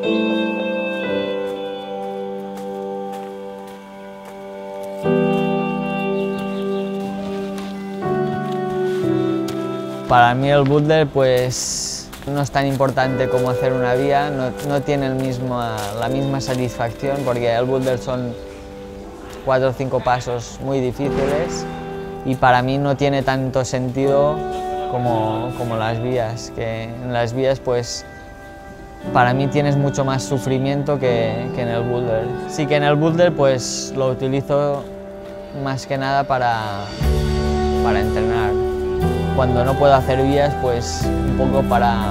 Para mí el boulder pues no es tan importante como hacer una vía, no tiene la misma satisfacción porque el boulder son 4 o 5 pasos muy difíciles y para mí no tiene tanto sentido como las vías, que en las vías pues para mí tienes mucho más sufrimiento que en el boulder. Sí que en el boulder pues lo utilizo más que nada para entrenar. Cuando no puedo hacer vías, pues un poco para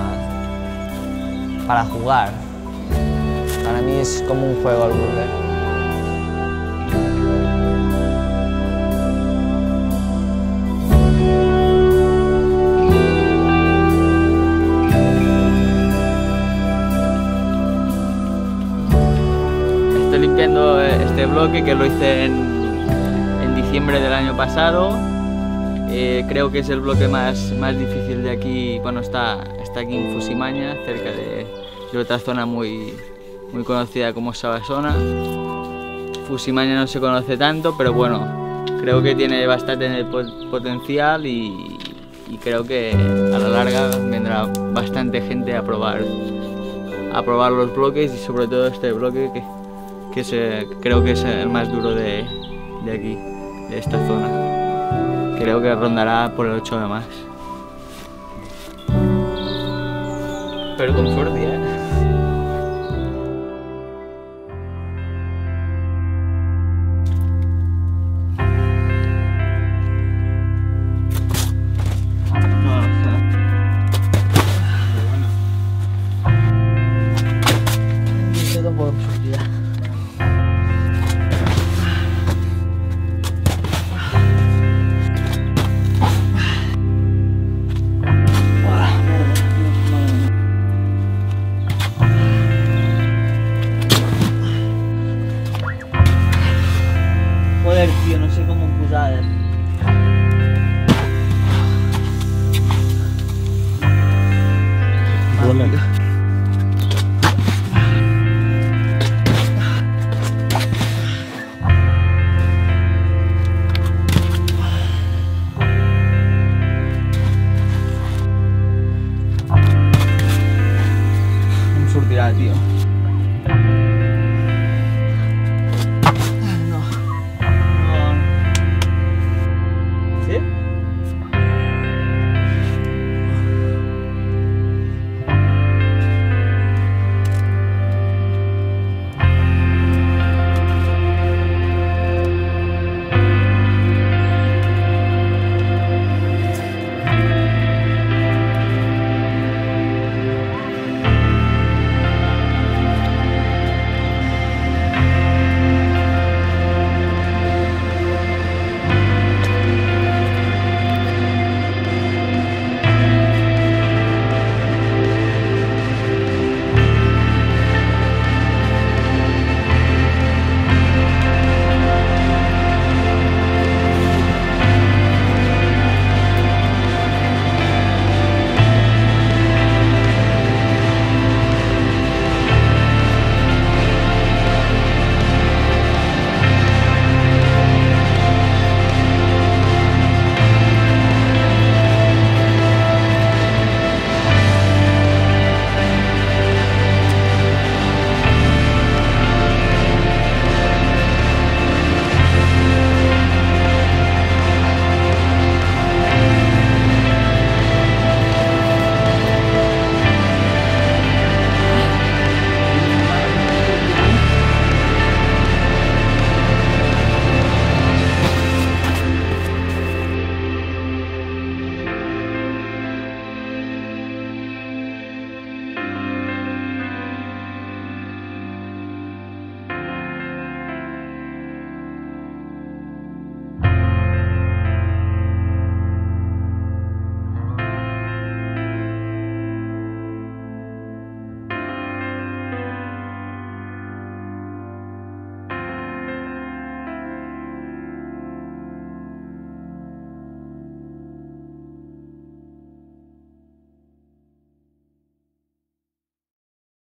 jugar. Para mí es como un juego el boulder. Estoy limpiando este bloque que lo hice en diciembre del año pasado. Creo que es el bloque más difícil de aquí. Bueno, está aquí en Fusimaña, cerca de otra zona muy conocida como Sabasona. Fusimaña no se conoce tanto, pero bueno, creo que tiene bastante potencial y creo que a la larga vendrá bastante gente a probar los bloques y sobre todo este bloque que creo que es el más duro de aquí, de esta zona. Creo que rondará por el 8 de más. Pero con suerte, ¿eh? Joder, tío, no sé cómo posar. Em sortirà, tio.